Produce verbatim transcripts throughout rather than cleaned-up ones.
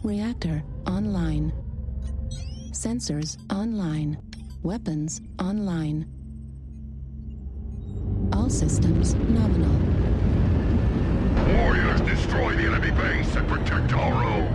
Reactor online. Sensors online. Weapons online. All systems nominal. Warriors, destroy the enemy base and protect our own.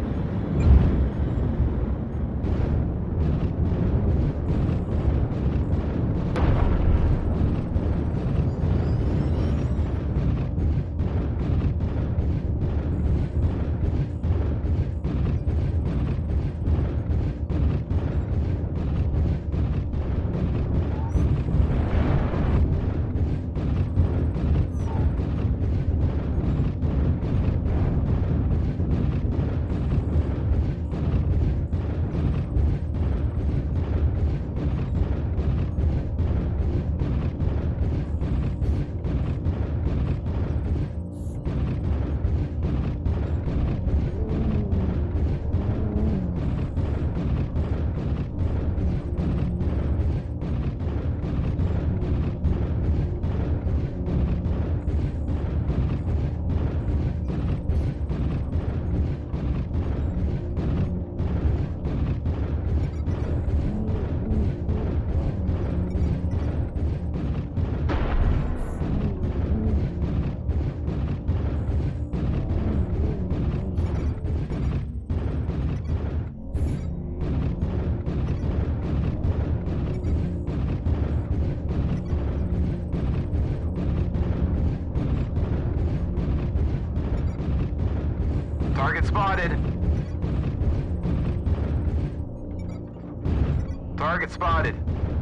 Target spotted. Target spotted.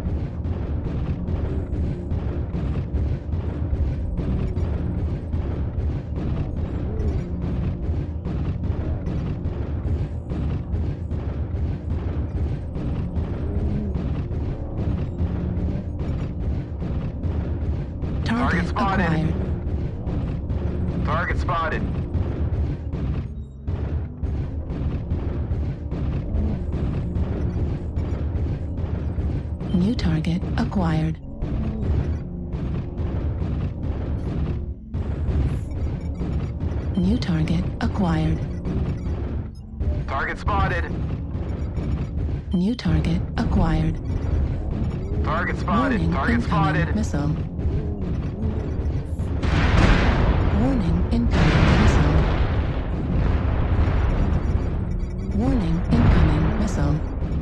Target spotted. acquired. Target spotted. New target acquired. New target acquired. Target spotted. New target acquired. Target spotted. Warning, Target incoming spotted. missile. Warning, incoming missile. Warning, incoming missile.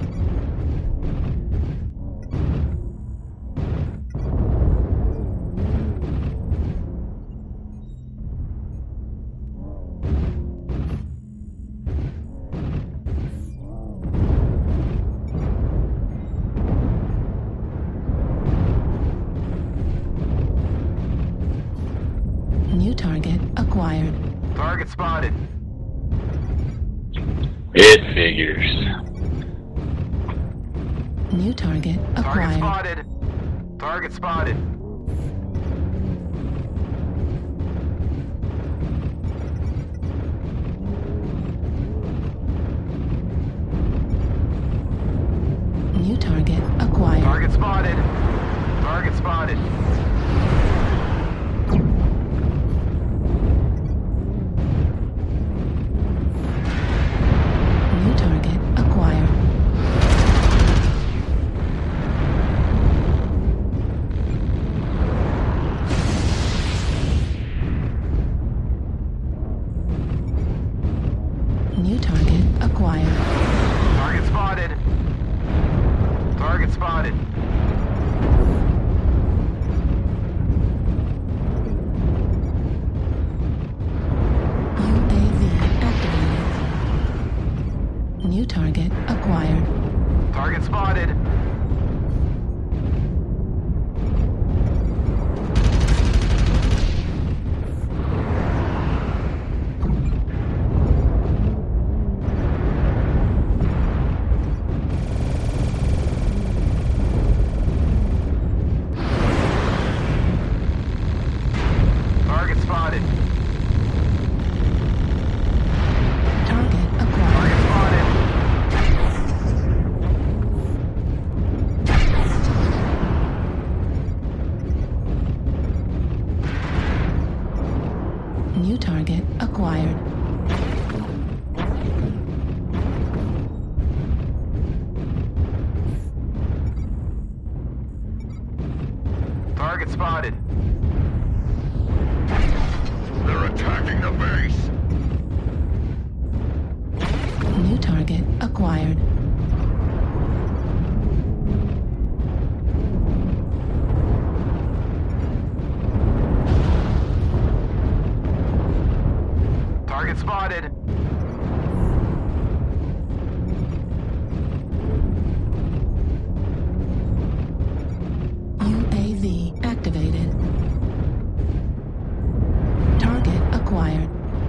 New target acquired. Target spotted. It figures. New target Target acquired. spotted. Target spotted. New target acquired. Target spotted. Target spotted. New target acquired. New target acquired. Target spotted. Target spotted. U A V activated. New target acquired. Target spotted. Target spotted. Target acquired. Target spotted. target acquired. Target spotted. U A V activated. Target acquired.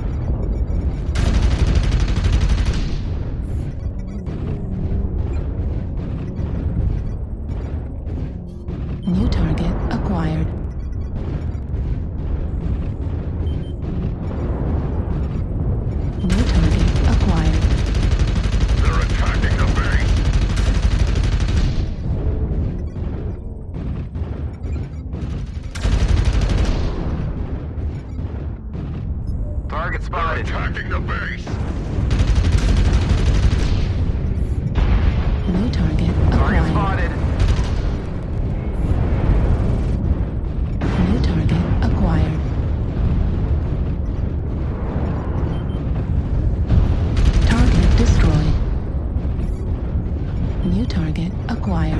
New target acquired. New target acquired. They're attacking the base. Target They're spotted. attacking the base. New target Target acquired. spotted. New target acquired. Target destroyed. New target acquired.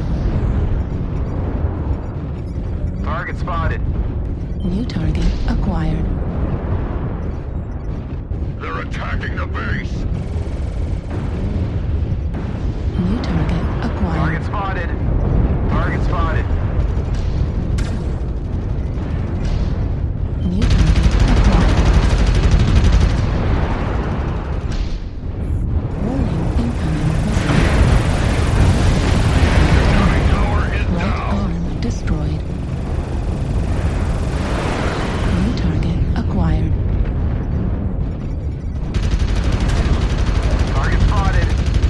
Target spotted. New target acquired. They're attacking the base. New target acquired. Target spotted. Target spotted. New target acquired. Warning, incoming missile. Incoming tower is Right down. arm destroyed. New target acquired. Target spotted.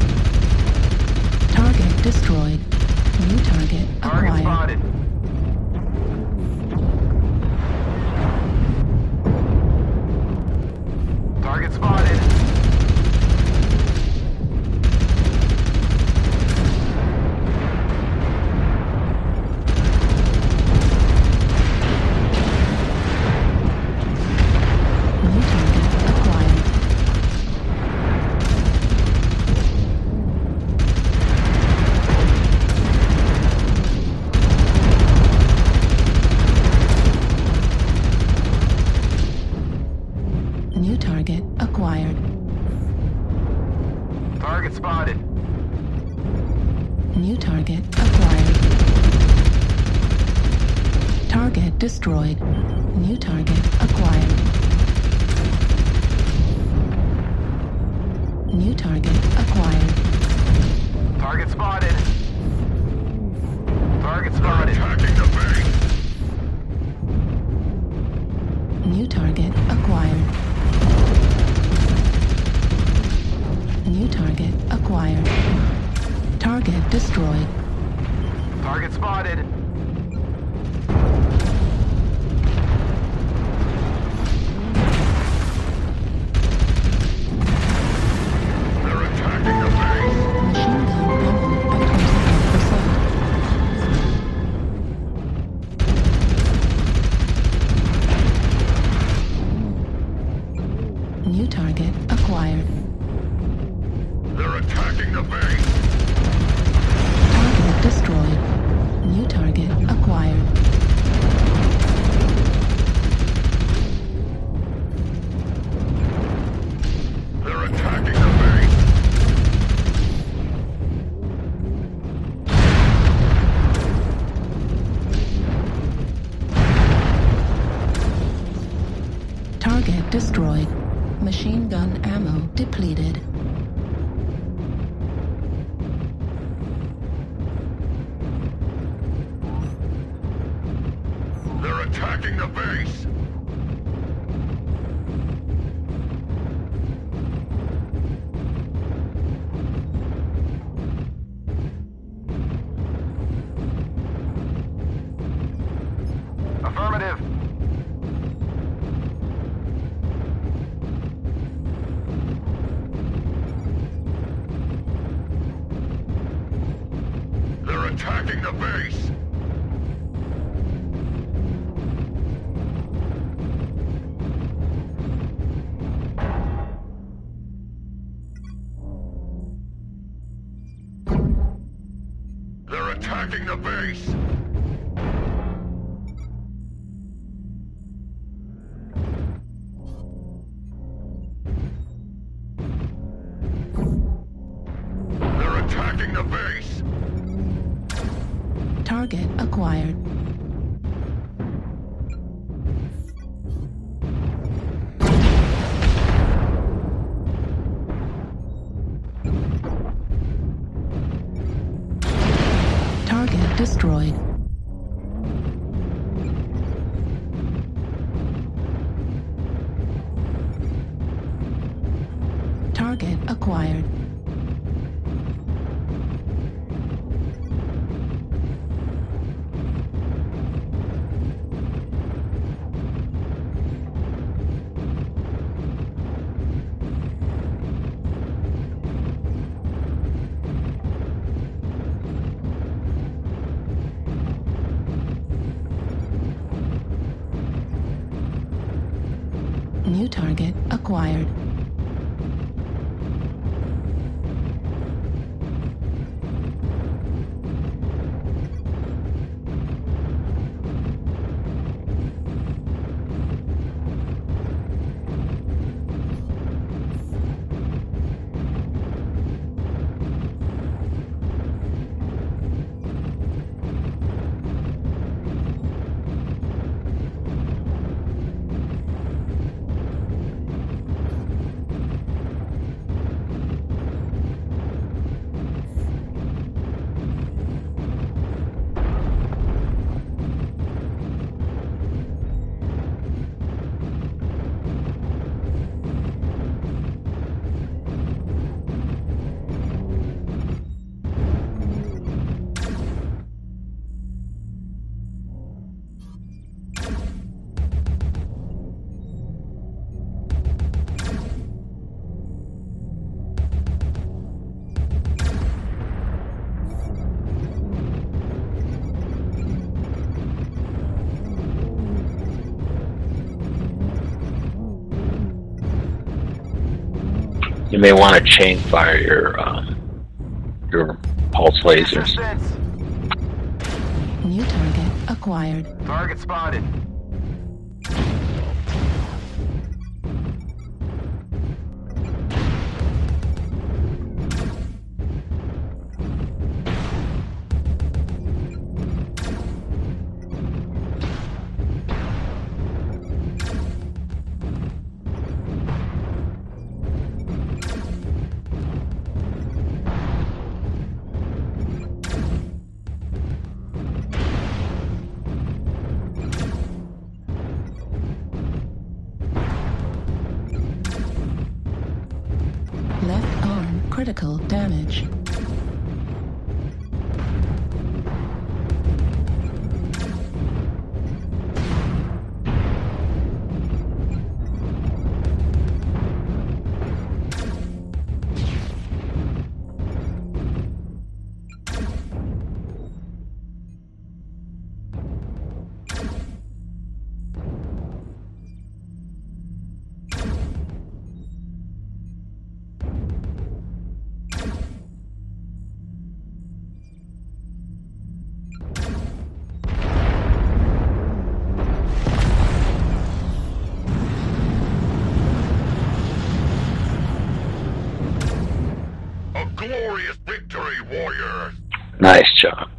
Target destroyed. New target Target acquired. spotted. Target spotted. New target acquired. New target acquired. Target spotted. New target acquired. Target destroyed. New target acquired. New target acquired. Target spotted. Target They're spotted. attacking the base. New target acquired. New target acquired. Target destroyed. Target spotted. They're attacking the base. Machine gun ammo at twenty-eight percent. New target acquired. They're attacking the base. Target destroyed. New target acquired. They're attacking the base. Target destroyed. Machine gun ammo depleted. They're attacking the base. Affirmative. They're attacking the base. attacking the base! They're attacking the base! Target acquired. Target destroyed. Target acquired. New target acquired. You may want to chain fire your um, your pulse lasers. Assistance! New target acquired. Target spotted. Left arm critical damage. A glorious victory, warriors! Nice job.